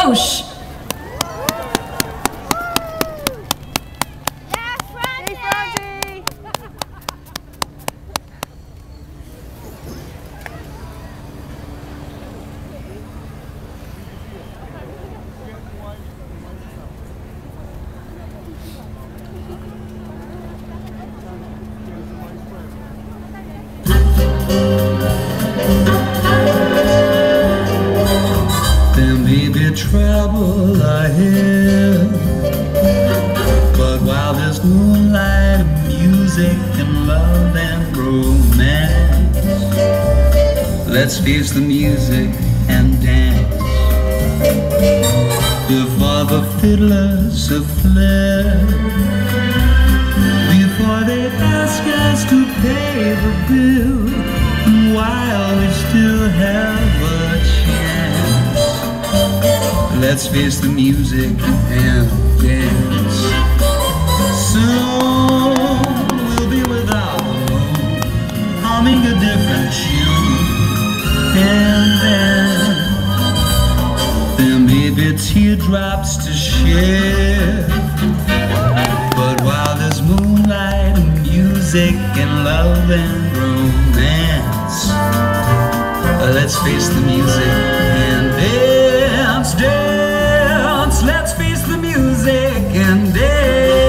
gauche. There may be trouble ahead, but while there's moonlight and music and love and romance, let's face the music and dance. Before the fiddlers have fled, before they ask us to pay the bill, while we still have a chance, let's face the music and dance. Soon we'll be without the moon, humming a different tune, and then there may be teardrops to shed, but while there's moonlight and music and love and romance, let's face the music and dance, dance. Let's face the music and dance.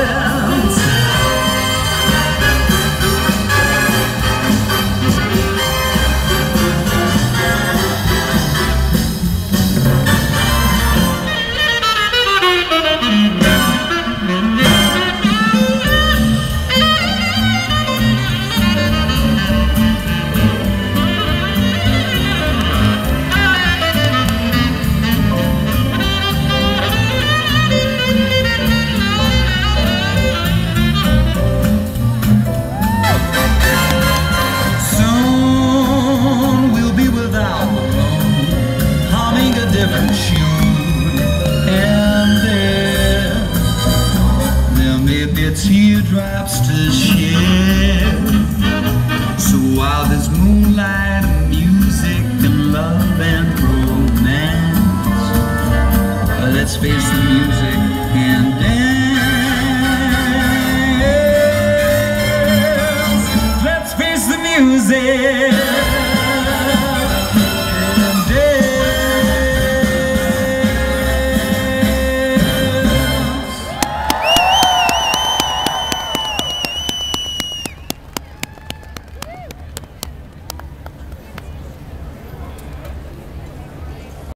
Different tune, and there may be teardrops to shed. So while there's moonlight and music and love and romance, let's face the